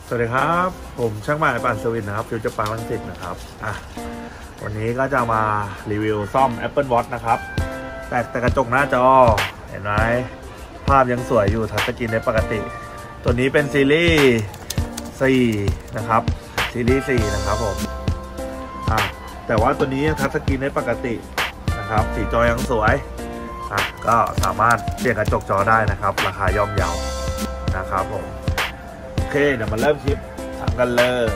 สวัสดีครับผมช่างหมายปั่นสวินนะครับฟิวเจอร์ปาร์ครังสิตนะครับวันนี้ก็จะมารีวิวซ่อม Apple Watch นะครับแต่กระจกหน้าจอเห็นไหมภาพยังสวยอยู่ทัชสกรีนได้ปกติตัวนี้เป็นซีรีส์4นะครับซีรีส์4นะครับผมแต่ว่าตัวนี้ทัชสกรีนได้ปกตินะครับสีจอยังสวยก็สามารถเปลี่ยนกระจกจอได้นะครับราคาย่อมเยานะครับผมโอเคเดี๋ยวมาเริ่มคลิปทำกันเลย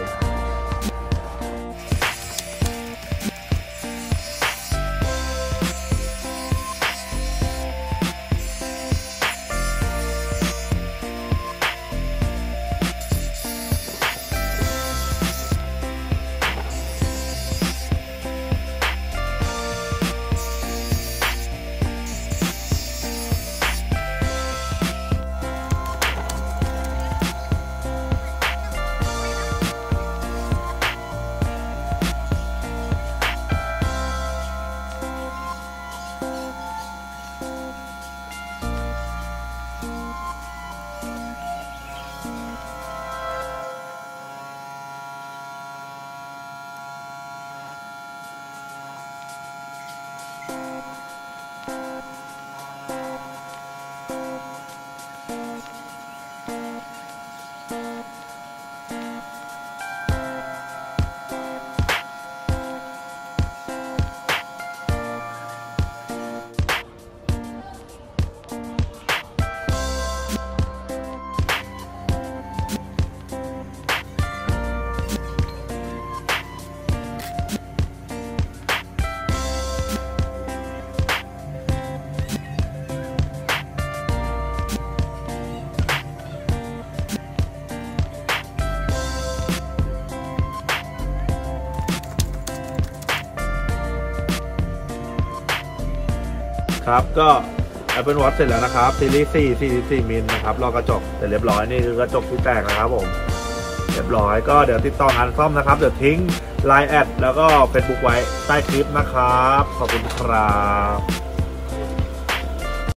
ครับก็ Apple Watch เสร็จแล้วนะครับซีรีส์4 44 มิลนะครับรอกระจกเสร็จเรียบร้อยนี่คือกระจกที่แตกนะครับผมเรียบร้อยก็เดี๋ยวติดต่องานซ่อมนะครับเดี๋ยวทิ้ง Line แอดแล้วก็ Facebook ไว้ใต้คลิปนะครับขอบคุณครับ